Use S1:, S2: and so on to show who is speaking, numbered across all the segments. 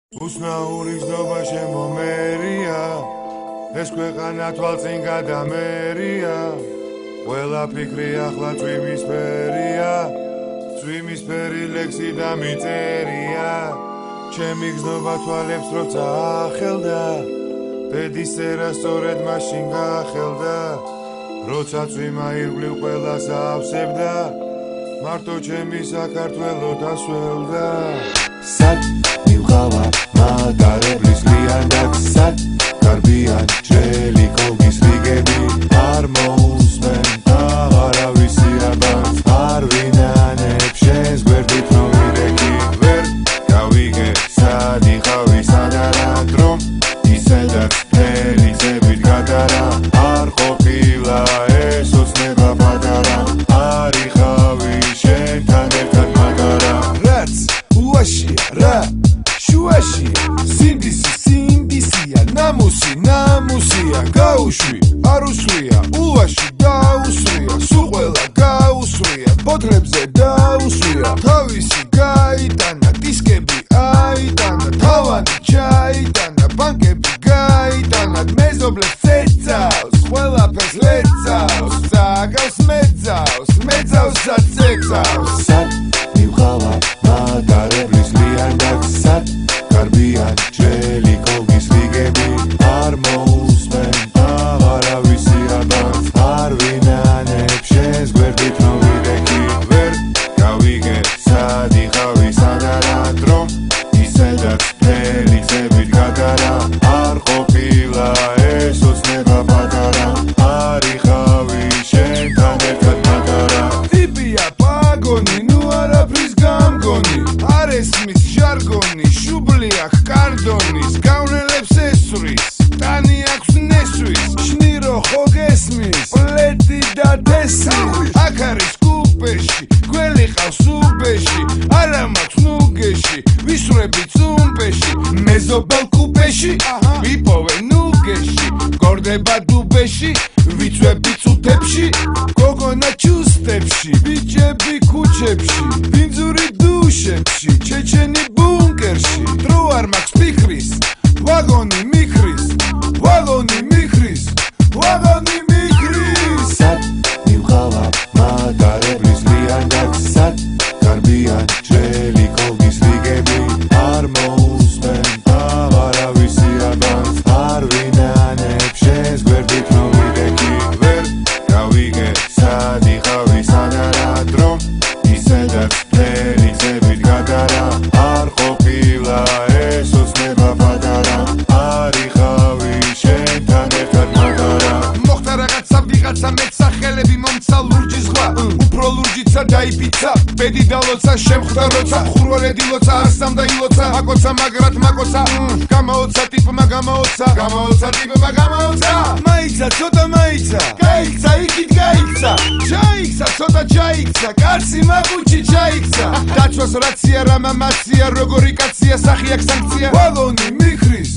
S1: Უსნაურის ნობა შემომერია, ეს ქვეყანა თვალწინ გადამერია, ყველა ფიქრი ახლა წვიმისფერია, წვიმისფერი ლექსი და მიწერია, ჩემი გზნობა თვალებს როცა ახელდა, ბედის წერა სწორედ მაშინ გახელდა, როცა წვიმა ირგვლივ ყველას ავსებდა, მარტო ჩემი საქართველო დასველდა. Sat მივყავა მატარებლის ლიანდაკ Sat გარბიან ჯელი კოლგის რიგები არ მოუსმენ აღარავისი აბანს არ ვინანებ შენს გვერდით რომ ვირექი ვერ გავიგე სად იყავი სადარა დრომ ისედაც მთელი წებით გადარა არ ყოფილა ეს ოცნება პატარა არ იყავი შენთან ერთად მაგარა რაც უაშია რა შუაშია სინდისია ნამუსია გაუშვი არ უსვია ულვაში დაუსვია სულ ყველა გაუსვია ბოთლებზე დაუსვია თავისი გაიტანა დისკები აიტანა თავანი ჩაიტანა ბანკები გაიტანა მეზობლებს წეწავს ყველაფერს ლეწავს საგავს მეძავსაც წეწავს სად მივყავა მატარებლის ლიანდაკ Sat გარბიან ჯელი კოლგის რიგები არ მოусმენ აღარავისი აბანს არ ვინანებ შენს გვერდით რომ ვიდექი ვერ გავიგე სად იყავი სადარა დრომ ისედაც მთელი წებით გადარა არ ყოფილა ეს ოცნება პატარა არ იყავი შენთან ერთად მაგარა ტიპია პაგონი ნუ არაფრის გამგონი არ ესმის ჟარგონი შუბლია კარდონის გავნელებს ესვრის ტანი აქვს ნესვის შნირო ხო გესმის პლეტი და დესმის აქ არის კუპეში გველი ყავს უბეში არა მაქვს ნუგეში ვისვრები წუმპეში მეზობელ კუპეში ვიპოვე ნუგეში გორდება დუბეში ვიწვები წუთებში გოგონა ჩუსტებში ბიჭები ქუჩებში ბინძური დუშებში ჩეჩენი ბუნკერში დრო არ მაქვს ფიქრის ვაგონი მიქრის Sat მივყავა მატარებლის ლიანდაკ Sat გარბიან ჯელი კოლგის რიგები არ მოусმენ აღარავისი აბანს არ ვინანებ შენს გვერდით რომ ვიდექი ვერ გავიგე სად იყავი სადარა დრომ ისედაც მთელი წებით გადარა არ ყოფილა ეს ოცნება პატარა არ იყავი შენთან ერთად მაგარა მოხდა რაღაცა ვიღაცა მეტსახელები მომცა ლურჯი ზღვა უფრო ლურჯიცა დაიფიცა ბედი დალოცა შემხვდა როცა ხურვალედი ლოცა არსამდა ილოცა მაკოცა მაგრად მაკოცა გამაოცა ტიპმა გამაოცა მაიცა ცოტა მაიცა გაიქცა იქით გაიქცა ჩაიქცა ცოტა ჩაიქცა კარსი მაკუჩი ჩაიქცა დაცვას რაცია რა მამაცია როგორი კაცია სახი აქვს სანქცია ვაგონი მიქრის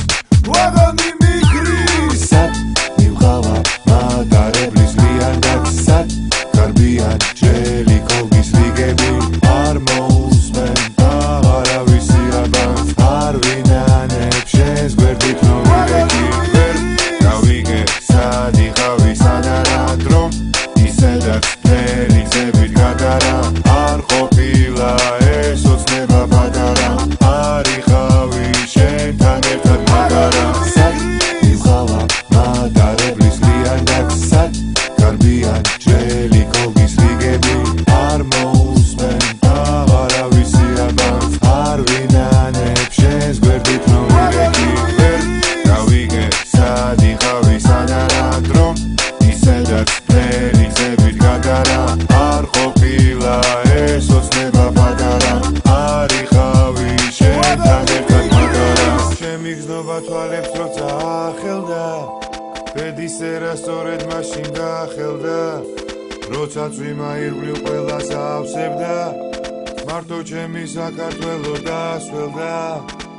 S1: Sat მივყავა მატარებლის ლიანდაკ Sat გარბიან ჯელი კოლგის რიგები არ მოусმენ აღარავისი აბანს არ ვინანებ შენს გვერდით რომ ვიდექი ვერ გავიგე სად იყავი სადარა დრომ ისედაც მთელი წებით გადარა არ ყოფილა ეს ოცნება პატარა არ იყავი შენთან ერთად მაგარა Sat მივყავა მატარებლის ლიანდაკ Sat გარბიან ჯელი კოლგის რიგები არ მოусმენ აღარავისი აბანს არ ვინანებ შენს გვერდით რომ ვიდექი ვერ გავიგე სად იყავი სადარა დრომ ისედაც მთელი წებით გადარა არ ყოფილა ეს ოცნება პატარა არ იყავი შენთან ერთად მაგარა ჩემი გზნობა თვალებს როცა ახელდა ბედის წერა სწორედ მაშინ გახელდა როცა წვიმა ირგვლივ ყველას ავსებდა მარტო ჩემი საქართველო დასველდა